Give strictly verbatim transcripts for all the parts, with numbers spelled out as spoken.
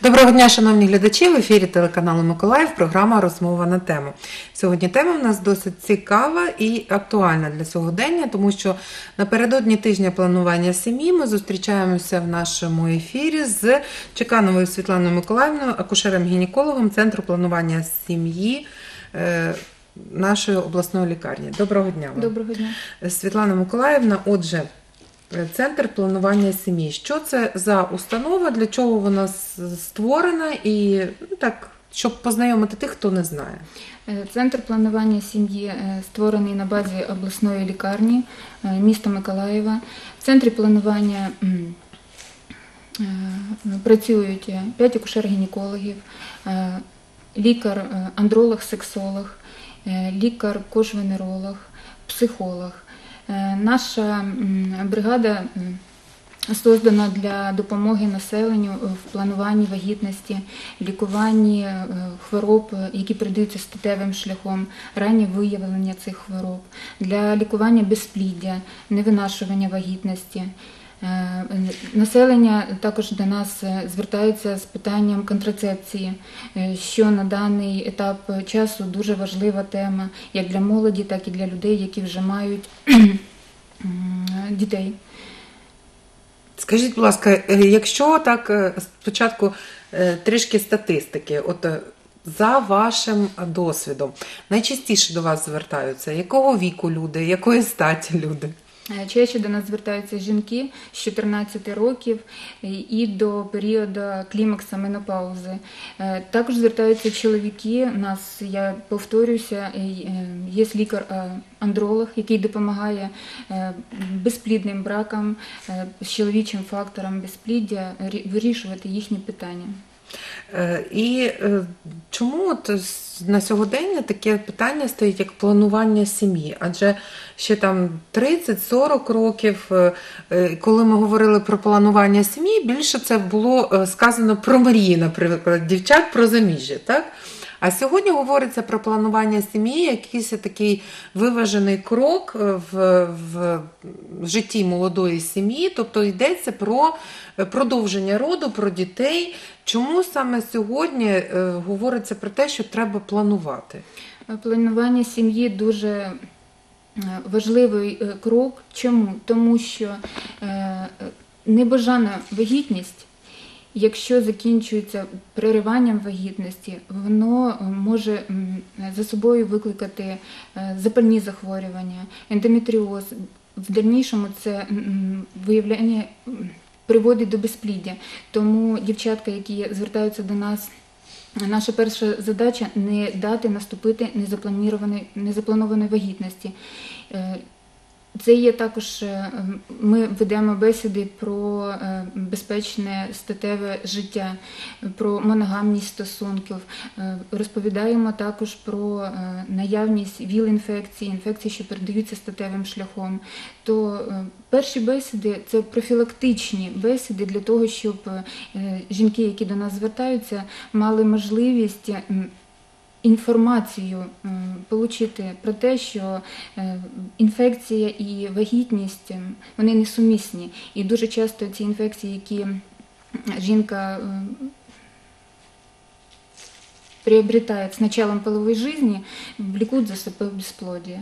Доброго дня, шановні глядачі! В ефірі телеканалу Миколаїв програма «Розмова на тему». Сьогодні тема в нас досить цікава і актуальна для сьогодення, тому що напередодні тижня планування сім'ї ми зустрічаємося в нашому ефірі з Чекановою Світланою Миколаївною, акушером-гінекологом Центру планування сім'ї нашої обласної лікарні. Доброго дня вам. Доброго дня. Світлана Миколаївна, отже, Центр планування сім'ї. Що це за установа, для чого вона створена і ну, так, щоб познайомити тих, хто не знає? Центр планування сім'ї створений на базі обласної лікарні міста Миколаєва. В центрі планування працюють п'ять акушер-гінекологів, лікар-андролог-сексолог, лікар-кожвенеролог, психолог. Наша бригада створена для допомоги населенню в плануванні вагітності, лікуванні хвороб, які передаються статевим шляхом, раннє виявлення цих хвороб, для лікування безпліддя, невинашування вагітності. Населення також до нас звертається з питанням контрацепції, що на даний етап часу дуже важлива тема, як для молоді, так і для людей, які вже мають дітей. Скажіть, будь ласка, якщо так спочатку трішки статистики, от за вашим досвідом, найчастіше до вас звертаються? Якого віку люди, якої статі люди? Чаще до нас звертаються жінки з чотирнадцяти років і до періоду клімакса менопаузи. Також звертаються чоловіки. У нас, я повторюся, є лікар-андролог, який допомагає безплідним бракам, з чоловічим фактором безпліддя вирішувати їхні питання. І чому от на сьогодення таке питання стоїть, як планування сім'ї? Адже ще там тридцять-сорок років, коли ми говорили про планування сім'ї, більше це було сказано про мрії, наприклад, дівчат, про заміжжя, так? А сьогодні говориться про планування сім'ї, якийсь такий виважений крок в, в, в житті молодої сім'ї, тобто йдеться про продовження роду, про дітей. Чому саме сьогодні е, говориться про те, що треба планувати? Планування сім'ї дуже важливий крок. Чому? Тому що е, небажана вагітність, якщо закінчується перериванням вагітності, воно може за собою викликати запальні захворювання, ендометріоз. В дальнішому це виявлення приводить до безпліддя. Тому дівчатка, які звертаються до нас, наша перша задача – не дати наступити незапланованої вагітності. Це є також, ми ведемо бесіди про безпечне статеве життя, про моногамність стосунків, розповідаємо також про наявність ВІЛ-інфекцій, інфекцій, що передаються статевим шляхом. То перші бесіди – це профілактичні бесіди для того, щоб жінки, які до нас звертаються, мали можливість інформацію отримати про те, що інфекція і вагітність, вони несумісні. І дуже часто ці інфекції, які жінка приобретає з початком полової життя, влекуть за собою безплодие.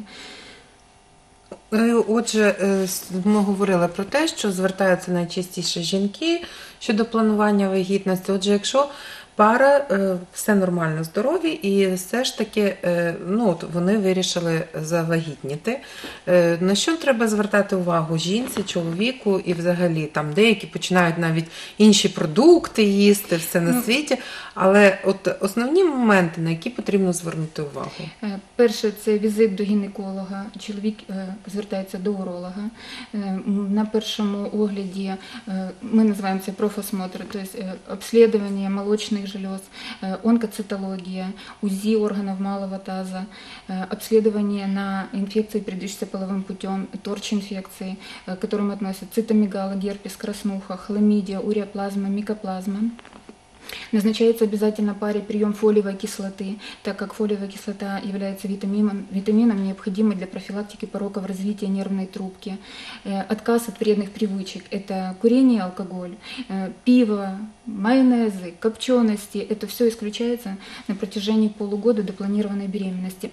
Отже, ми говорили про те, що звертаються найчастіше жінки щодо планування вагітності. Отже, якщо пара, все нормально, здорові, і все ж таки ну, от вони вирішили завагітніти. На що треба звертати увагу жінці, чоловіку і взагалі там деякі починають навіть інші продукти їсти, все на світі. Але от основні моменти, на які потрібно звернути увагу? Перше – це візит до гінеколога. Чоловік звертається до уролога. На першому огляді ми називаємо це профосмотр, тобто обслідування молочних желез, онкоцитология, УЗИ органов малого таза, обследование на инфекции, передающиеся половым путем, торч-инфекции, к которым относятся цитомегалы, герпес, краснуха, хламидия, уреоплазма, микоплазма. Назначается обязательно паре прием фолиевой кислоты, так как фолиевая кислота является витамином, витамином необходимым для профилактики пороков развития нервной трубки. Отказ от вредных привычек – это курение, алкоголь, пиво, майонезы, копчености. Это все исключается на протяжении полугода до планированной беременности.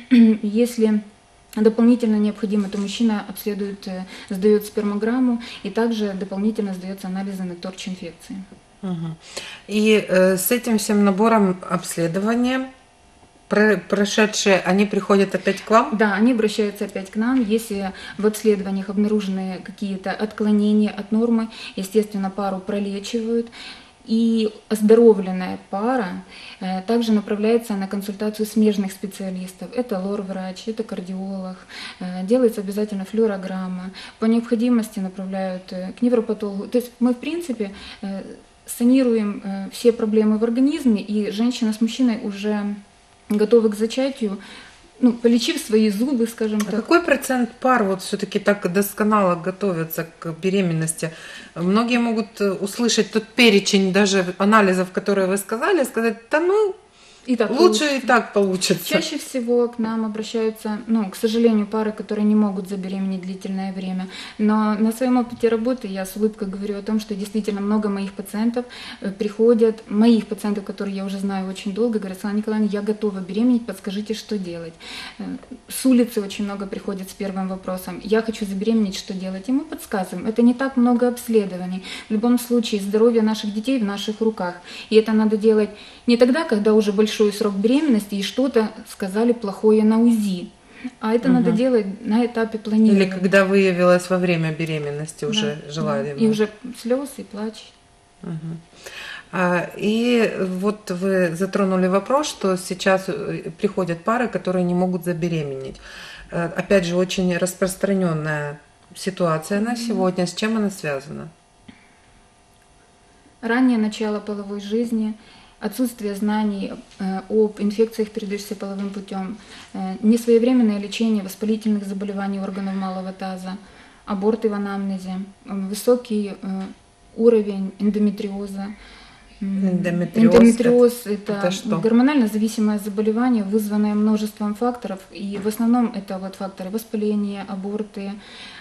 Если дополнительно необходимо, то мужчина обследует, сдает спермограмму и также дополнительно сдается анализы на торч-инфекции. Угу. И э, с этим всем набором обследования про, прошедшие, они приходят опять к вам? Да, они обращаются опять к нам. Если в обследованиях обнаружены какие-то отклонения от нормы, естественно, пару пролечивают. И оздоровленная пара э, также направляется на консультацию смежных специалистов. Это лор-врач, это кардиолог. Э, делается обязательно флюорограмма. По необходимости направляют э, к невропатологу. То есть мы, в принципе, э, санируем э, все проблемы в организме, и женщина с мужчиной уже готовы к зачатию, ну, полечив свои зубы, скажем а так. Какой процент пар вот все-таки так досконало готовятся к беременности? Многие могут услышать тот перечень даже анализов, которые вы сказали, сказать, да ну, И так лучше получится. и так получится. Чаще всего к нам обращаются, ну, к сожалению, пары, которые не могут забеременеть длительное время. Но на своем опыте работы я с улыбкой говорю о том, что действительно много моих пациентов приходят, моих пациентов, которые я уже знаю очень долго, говорят: Светлана Николаевна, я готова беременеть, подскажите, что делать. С улицы очень много приходят с первым вопросом: я хочу забеременеть, что делать? И мы подсказываем. Это не так много обследований. В любом случае, здоровье наших детей в наших руках. И это надо делать не тогда, когда уже большой срок беременности и что-то сказали плохое на УЗИ, а это угу. надо делать на этапе планирования. Или когда выявилось во время беременности уже да, желание. Да. И уже слез и плач. Угу. А, и вот вы затронули вопрос, что сейчас приходят пары, которые не могут забеременеть. Опять же, очень распространенная ситуация на сегодня. С чем она связана? Раннее начало половой жизни, отсутствие знаний э, об инфекциях, передающихся половым путем, э, несвоевременное лечение воспалительных заболеваний органов малого таза, аборты в анамнезе, э, высокий э, уровень эндометриоза. Эндометриоз, Эндометриоз – это, это что? гормонально зависимое заболевание, вызванное множеством факторов, и в основном это вот факторы воспаления, аборты,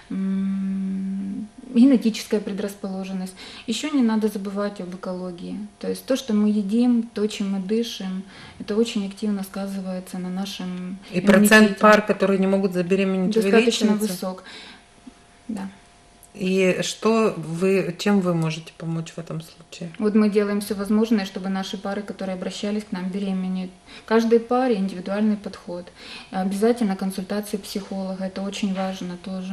генетическая предрасположенность. Еще не надо забывать об экологии. То есть то, что мы едим, то, чем мы дышим, это очень активно сказывается на нашем И иммунитете. процент пар, которые не могут забеременеть, достаточно увеличивается? высок. Да. И что вы, чем вы можете помочь в этом случае? Вот мы делаем все возможное, чтобы наши пары, которые обращались к нам, беременеть. Каждой паре индивидуальный подход. Обязательно консультация психолога, это очень важно тоже.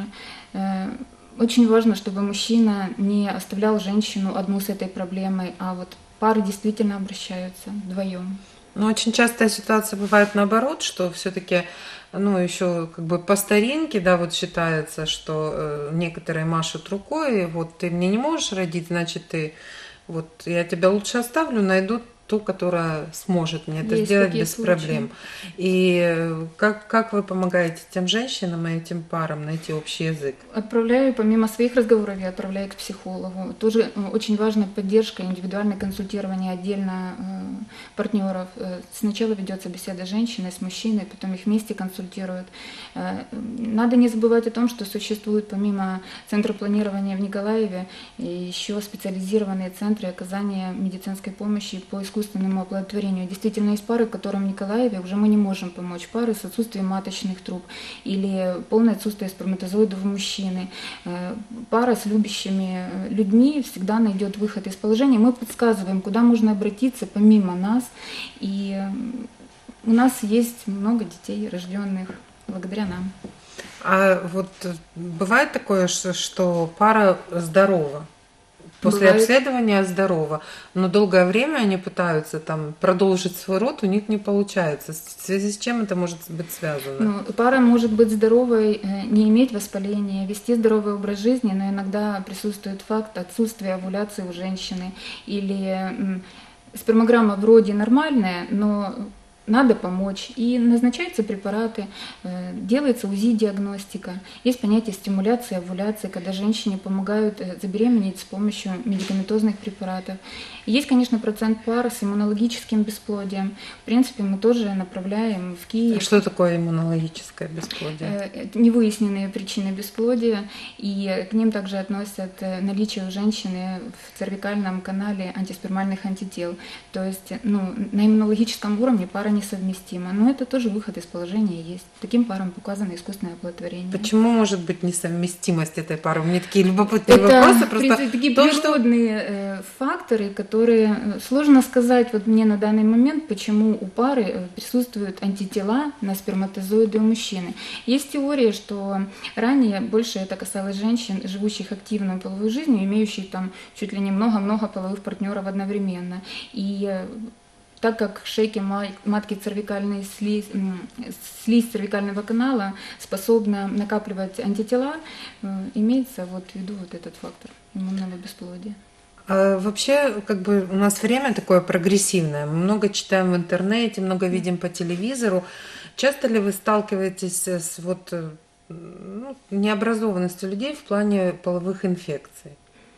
Очень важно, чтобы мужчина не оставлял женщину одну с этой проблемой, а вот пары действительно обращаются вдвоем. Но очень частая ситуация бывает наоборот, что все-таки, ну, еще как бы по старинке, да, вот считается, что э, некоторые машут рукой, вот ты мне не можешь родить, значит, ты, вот я тебя лучше оставлю, найду ту, которая сможет мне это Есть сделать такие без случаи. проблем. И как, как вы помогаете тем женщинам и этим парам найти общий язык? Отправляю, помимо своих разговоров, я отправляю к психологу. Тоже очень важна поддержка, индивидуальное консультирование отдельно э, партнеров. Сначала ведется беседа с женщиной, с мужчиной, потом их вместе консультируют. Э, надо не забывать о том, что существует помимо центра планирования в Николаеве еще специализированные центры оказания медицинской помощи по искусственному оплодотворению. Действительно, есть пары, которым в Николаеве уже мы не можем помочь. Пары с отсутствием маточных труб или полное отсутствие сперматозоидов у мужчины. Пара с любящими людьми всегда найдет выход из положения. Мы подсказываем, куда можно обратиться помимо нас. И у нас есть много детей, рожденных благодаря нам. А вот бывает такое, что, что пара здорова? После Бывает. обследования здорово, но долгое время они пытаются там продолжить свой род, у них не получается. В связи с чем это может быть связано? Ну, пара может быть здоровой, не иметь воспаления, вести здоровый образ жизни, но иногда присутствует факт отсутствия овуляции у женщины или м, спермограмма вроде нормальная, но надо помочь. И назначаются препараты, э, делается УЗИ-диагностика. Есть понятие стимуляции, овуляции, когда женщине помогают э, забеременеть с помощью медикаментозных препаратов. И есть, конечно, процент пар с иммунологическим бесплодием. В принципе, мы тоже направляем в Киев. Что такое иммунологическое бесплодие? Э, невыясненные причины бесплодия, и к ним также относят э, наличие у женщины в цервикальном канале антиспермальных антител. То есть ну, на иммунологическом уровне пара несовместима. Но это тоже выход из положения есть. Таким парам показано искусственное оплодотворение. Почему может быть несовместимость этой пары? У меня такие любопытные это вопросы. Просто такие то, природные что... факторы, которые сложно сказать вот мне на данный момент, почему у пары присутствуют антитела на сперматозоиды у мужчины. Есть теория, что ранее больше это касалось женщин, живущих активной половой жизнью, имеющих там чуть ли не много-много половых партнеров одновременно. И так как в шейке матки цервикальной слизь, слизь цервикального канала способна накапливать антитела, имеется вот в виду вот этот фактор иммунного бесплодия. А вообще, как бы у нас время такое прогрессивное. Мы много читаем в интернете, много видим по телевизору. Часто ли вы сталкиваетесь с вот, ну, необразованностью людей в плане половых инфекций?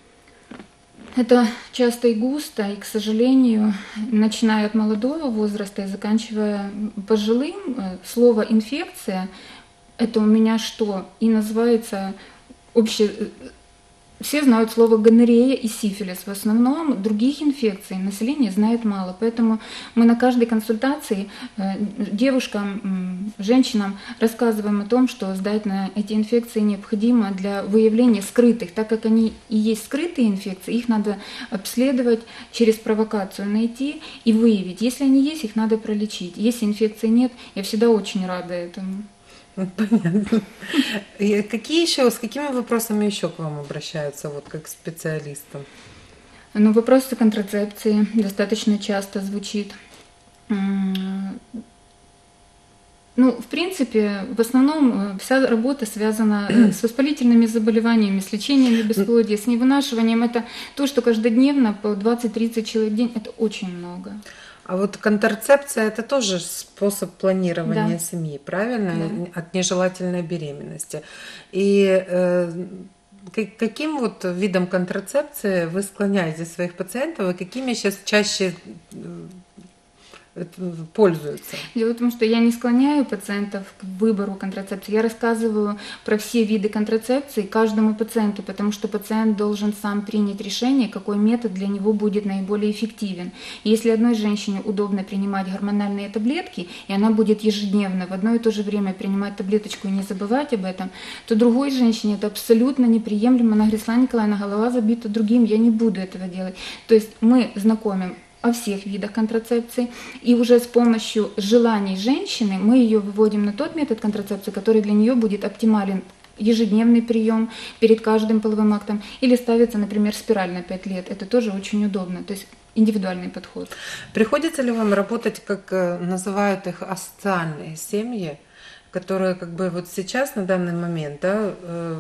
Это часто и густо, и, к сожалению, начиная от молодого возраста и заканчивая пожилым, слово «инфекция» – это у меня что? И называется обще... Все знают слово гонорея и сифилис. В основном других инфекций население знает мало. Поэтому мы на каждой консультации девушкам, женщинам рассказываем о том, что сдать на эти инфекции необходимо для выявления скрытых. Так как они и есть скрытые инфекции, их надо обследовать, через провокацию найти и выявить. Если они есть, их надо пролечить. Если инфекции нет, я всегда очень рада этому. Понятно. И какие еще, с какими вопросами еще к вам обращаются, вот как к специалистам? Ну, вопросы контрацепции достаточно часто звучит. Ну, в принципе, в основном вся работа связана с воспалительными заболеваниями, с лечением бесплодия, с невынашиванием. Это то, что каждодневно по двадцать-тридцать человек в день, это очень много. А вот контрацепция – это тоже способ планирования да. семьи, правильно? Да. От нежелательной беременности. И э, каким вот видом контрацепции вы склоняете своих пациентов, и какими сейчас чаще пользуются? Дело в том, что я не склоняю пациентов к выбору контрацепции. Я рассказываю про все виды контрацепции каждому пациенту, потому что пациент должен сам принять решение, какой метод для него будет наиболее эффективен. Если одной женщине удобно принимать гормональные таблетки, и она будет ежедневно в одно и то же время принимать таблеточку и не забывать об этом, то другой женщине это абсолютно неприемлемо. Она говорит: Светлана Николаевна, голова забита другим, я не буду этого делать. То есть мы знакомим о всех видах контрацепции, и уже с помощью желаний женщины мы ее выводим на тот метод контрацепции, который для нее будет оптимален. Ежедневный прием перед каждым половым актом, или ставится, например, спираль на пять лет. Это тоже очень удобно, то есть индивидуальный подход. Приходится ли вам работать, как называют их, асоциальные семьи, которые как бы вот сейчас, на данный момент, да,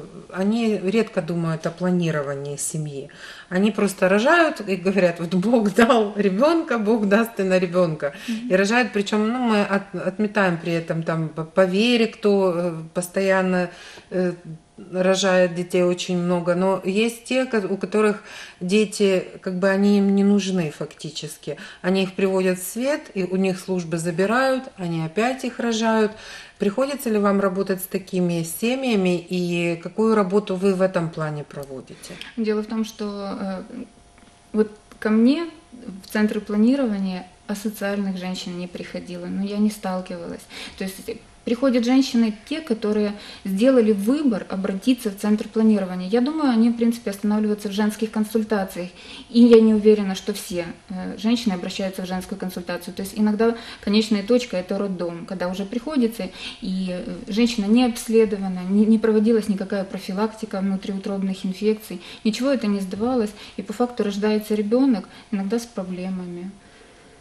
они редко думают о планировании семьи. Они просто рожают и говорят: вот Бог дал ребенка, Бог даст и на ребенка. Mm-hmm. И рожают, причем, ну, мы от, отметаем при этом там по вере, кто постоянно э, рожает детей очень много, но есть те, у которых дети, как бы они им не нужны фактически. Они их приводят в свет, и у них службы забирают, они опять их рожают. Приходится ли вам работать с такими семьями, и какую работу вы в этом плане проводите? Дело в том, что э, вот ко мне в центр планирования асоциальных женщин не приходило, но я не сталкивалась. То есть приходят женщины, те, которые сделали выбор обратиться в центр планирования. Я думаю, они, в принципе, останавливаются в женских консультациях. И я не уверена, что все женщины обращаются в женскую консультацию. То есть иногда конечная точка – это роддом, когда уже приходится, и женщина не обследована, не проводилась никакая профилактика внутриутробных инфекций, ничего это не сдавалось, и по факту рождается ребенок иногда с проблемами.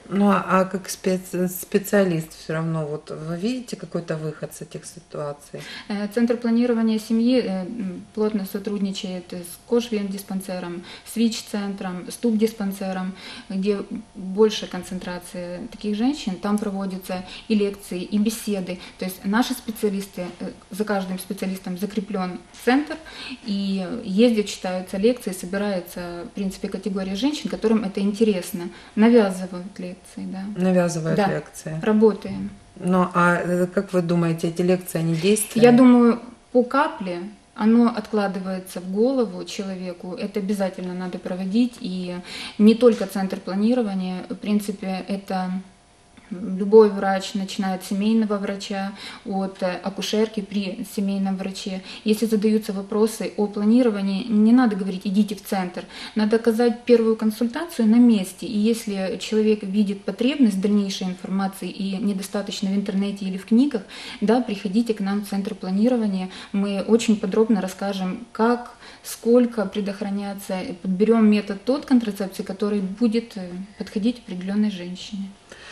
Ну, а а как спец- специалист все равно, вот вы видите какой-то выход с этих ситуаций? Э, Центр планирования семьи э, м, плотно сотрудничает с Кошвен-диспансером, с ВИЧ-центром, с ТУП-диспансером, где больше концентрация таких женщин. Там проводятся и лекции, и беседы. То есть наши специалисты, э, за каждым специалистом закреплен центр, и ездят, читаются лекции, собирается, в принципе, категория женщин, которым это интересно, навязывают лекции, да. Навязывают Да, лекции. работаем. Ну, а э, как вы думаете, эти лекции, они Я действенны? думаю, по капле оно откладывается в голову человеку. Это обязательно надо проводить. И не только центр планирования. В принципе, это любой врач, начиная от семейного врача, от э, акушерки при семейном враче. Если задаются вопросы о планировании, не надо говорить «идите в центр». Надо оказать первую консультацию на месте. И если человек видит потребность в дальнейшей информации и недостаточно в интернете или в книгах, да, приходите к нам в центр планирования. Мы очень подробно расскажем, как, сколько предохраняться, подберем метод тот контрацепции, который будет э, подходить определенной женщине.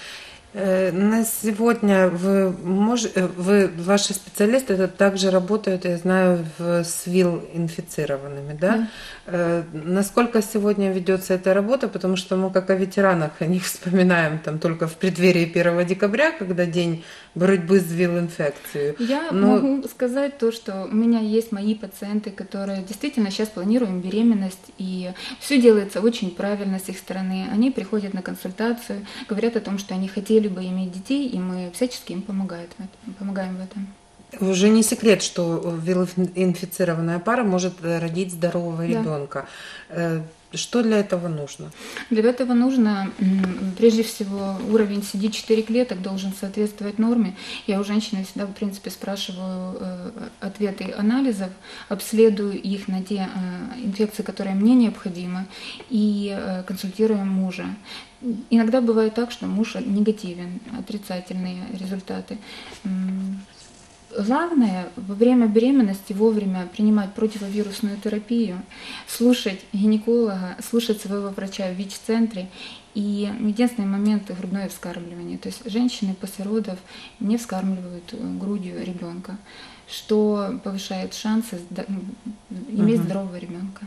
Э, На сегодня вы мож- э, вы, ваши специалисты это также работают, я знаю, в, с ВИЛ-инфицированными, да? Да. Э, Насколько сегодня ведется эта работа? Потому что мы, как о ветеранах, о них вспоминаем там только в преддверии первого декабря, когда день борьбы с ВИЛ-инфекцией. Я Но могу сказать то, что у меня есть мои пациенты, которые действительно сейчас планируем беременность, и все делается очень правильно с их стороны. Они приходят на консультацию, говорят о том, что они хотели бы иметь детей, и мы всячески им помогаем в этом. Помогаем в этом. уже не секрет, что ВИЛ-инфицированная пара может э, родить здорового Да. ребенка. Э, Что для этого нужно? Для этого нужно, м, прежде всего, уровень си ди четыре клеток должен соответствовать норме. Я у женщины всегда, в принципе, спрашиваю э, ответы анализов, обследую их на те э, инфекции, которые мне необходимы, и э, консультируем мужа. Иногда бывает так, что муж негативен, отрицательные результаты. М, Главное во время беременности вовремя принимать противовирусную терапию, слушать гинеколога, слушать своего врача в ВИЧ-центре. И единственный момент — грудное вскармливание. То есть женщины после родов не вскармливают э, грудью ребенка, что повышает шансы сда- иметь Мгм. здорового ребенка.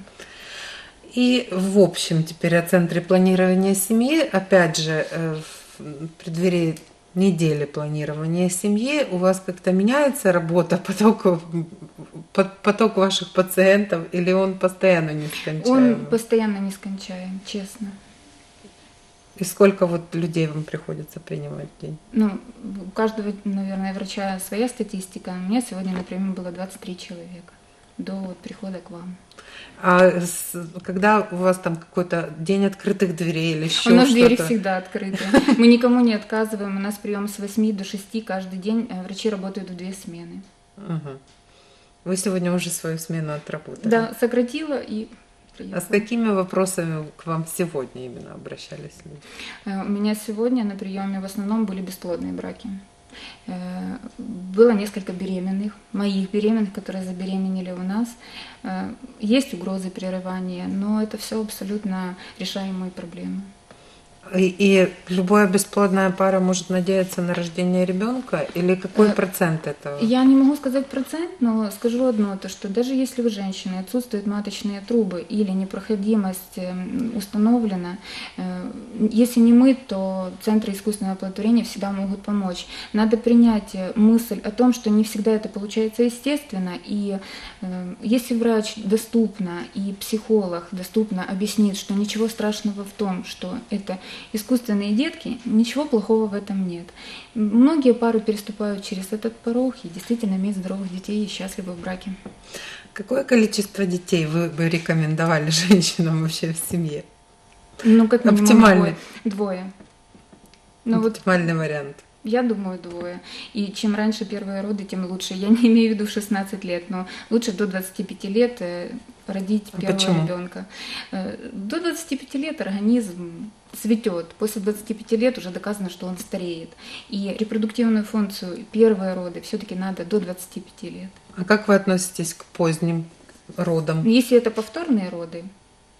И в общем теперь о Центре планирования семьи. Опять же, э, в преддверии недели планирования семьи у вас как-то меняется работа, поток, по- поток ваших пациентов, или он постоянно Он нескончаемый? постоянно нескончаем, честно. И сколько вот людей вам приходится принимать в день? Ну, у каждого, наверное, врача своя статистика. У меня сегодня, например, было двадцать три человека до вот прихода к вам. А с- когда у вас там какой-то день открытых дверей или еще У нас двери что-то? всегда открыты. Мы никому не отказываем. У нас прием с восьми до шести каждый день. Э, Врачи работают в две смены. Мгм. Вы сегодня уже свою смену отработали. Да, сократила и А приехала. с какими вопросами к вам сегодня именно обращались люди? Э, У меня сегодня на приеме в основном были бесплодные браки. Э, Было несколько беременных, моих беременных, которые забеременели у нас. Э, Есть угрозы прерывания, но это все абсолютно решаемые проблемы. И, и любая бесплодная пара может надеяться на рождение ребенка? Или какой Э, процент этого? Я не могу сказать процент, но скажу одно, то что даже если у женщины отсутствуют маточные трубы или непроходимость эм, установлена, э, если не мы, то центры искусственного оплодотворения всегда могут помочь. Надо принять э, мысль о том, что не всегда это получается естественно, и э, если врач доступно и психолог доступно объяснит, что ничего страшного в том, что это искусственные детки, ничего плохого в этом нет. Многие пары переступают через этот порог и действительно имеют здоровых детей и счастливы в браке. Какое количество детей вы бы рекомендовали женщинам вообще в семье? Ну, как минимум Оптимальный. двое. Двое. Ну вот Оптимальный вариант. я думаю, двое. И чем раньше первые роды, тем лучше. Я не имею в виду шестнадцать лет, но лучше до двадцати пяти лет э, родить А первого почему? ребенка. Э, До двадцати пяти лет организм цветет. После двадцати пяти лет уже доказано, что он стареет. И репродуктивную функцию первые роды все-таки надо до двадцати пяти лет. А как вы относитесь к поздним родам? Если это повторные роды,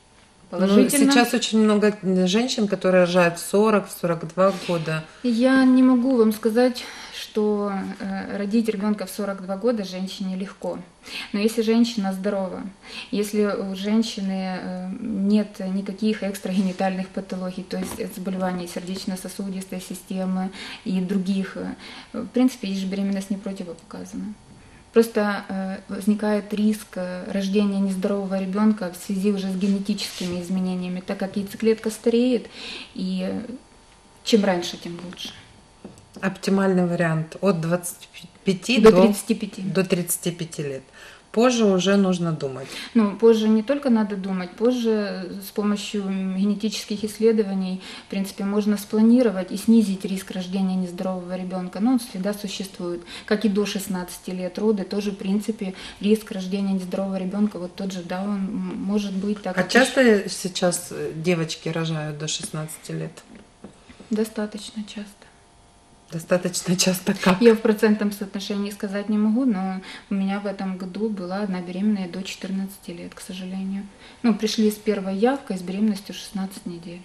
Ну, положительно. сейчас очень много женщин, которые рожают в сорок-сорок два года. Я не могу вам сказать, что э, родить ребенка в сорок два года женщине легко. Но если женщина здорова, если у женщины э, нет никаких экстрагенитальных патологий, то есть заболеваний сердечно-сосудистой системы и других, э, в принципе, есть же беременность не противопоказана. Просто э, возникает риск э, рождения нездорового ребенка в связи уже с генетическими изменениями, так как яйцеклетка стареет, и э, чем раньше, тем лучше. Оптимальный вариант от двадцати пяти До до, тридцати пяти. до тридцати пяти лет. Позже уже нужно думать. Ну, позже не только надо думать, позже с помощью генетических исследований, в принципе, можно спланировать и снизить риск рождения нездорового ребенка. Но он всегда существует. Как и до шестнадцати лет роды, тоже, в принципе, риск рождения нездорового ребенка, вот тот же, да, он может быть так. А часто сейчас девочки рожают до шестнадцати лет? Достаточно часто. Достаточно часто как? Я в процентном соотношении сказать не могу, но у меня в этом году была одна беременная до четырнадцати лет, к сожалению. Ну, пришли с первой явкой с беременностью шестнадцать недель.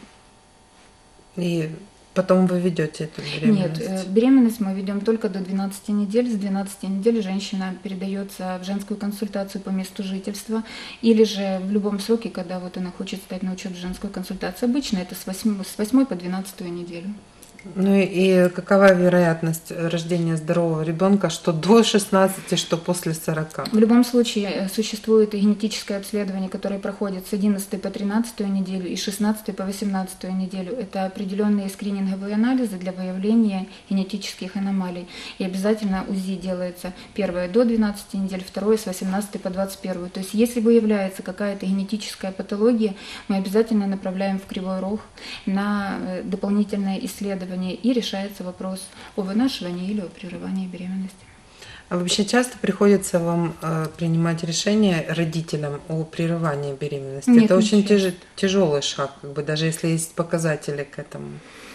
И потом вы ведете эту беременность? Нет, беременность мы ведем только до двенадцати недель. С двенадцати недель женщина передается в женскую консультацию по месту жительства, или же в любом сроке, когда вот она хочет стать на учет в женскую консультацию. Обычно это с восьмой по двенадцатую неделю. Ну и какова вероятность рождения здорового ребенка, что до шестнадцати, что после сорока? В любом случае существует и генетическое обследование, которое проходит с одиннадцатой по тринадцатую неделю и с шестнадцатой по восемнадцатую неделю. Это определенные скрининговые анализы для выявления генетических аномалий. И обязательно УЗИ делается первое до двенадцати недель, второе с восемнадцатой по двадцать первую. То есть если выявляется какая-то генетическая патология, мы обязательно направляем в Кривой Рог на дополнительное исследование, и решается вопрос о вынашивании или о прерывании беременности. А вообще часто приходится вам э, принимать решение родителям о прерывании беременности? Нет, это очень часто. тяж, тяжелый шаг, как бы, даже если есть показатели к этому.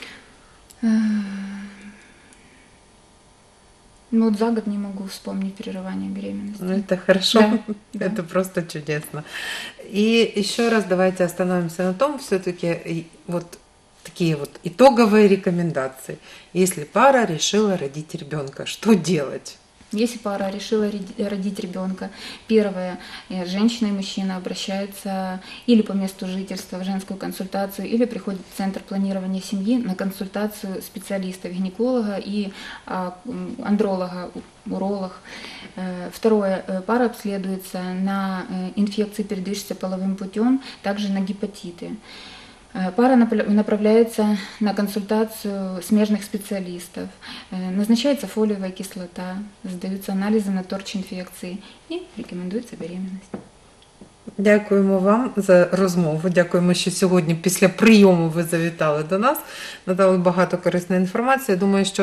Ну вот за год не могу вспомнить прерывание беременности. Ну, это хорошо, Да, да. это просто чудесно. И еще раз давайте остановимся на том, все-таки вот такие вот итоговые рекомендации. Если пара решила родить ребенка, что делать? Если пара решила родить ребенка, первое, женщина и мужчина обращаются или по месту жительства в женскую консультацию, или приходят в Центр планирования семьи на консультацию специалистов, гинеколога и андролога, уролог. Второе, пара обследуется на инфекции, передающиеся половым путем, также на гепатиты. Пара направляется на консультацию смежных специалистов, назначается фолиевая кислота, сдаются анализы на торч-інфекції і рекомендується беременность. Дякуємо вам за розмову. Дякуємо, що сьогодні після прийому ви завітали до нас, надали багато корисної інформації. Думаю, що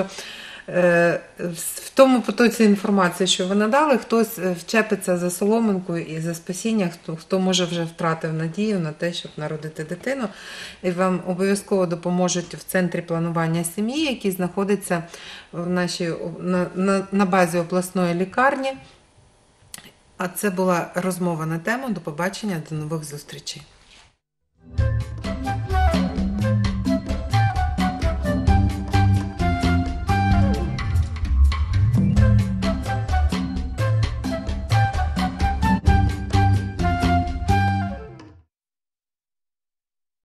в тому потоці інформації, що ви надали, хтось вчепиться за соломинку і за спасіння, хто, хто може вже втратив надію на те, щоб народити дитину. І вам обов'язково допоможуть в Центрі планування сім'ї, який знаходиться в нашій, на, на, на базі обласної лікарні. А це була розмова на тему. До побачення, до нових зустрічей.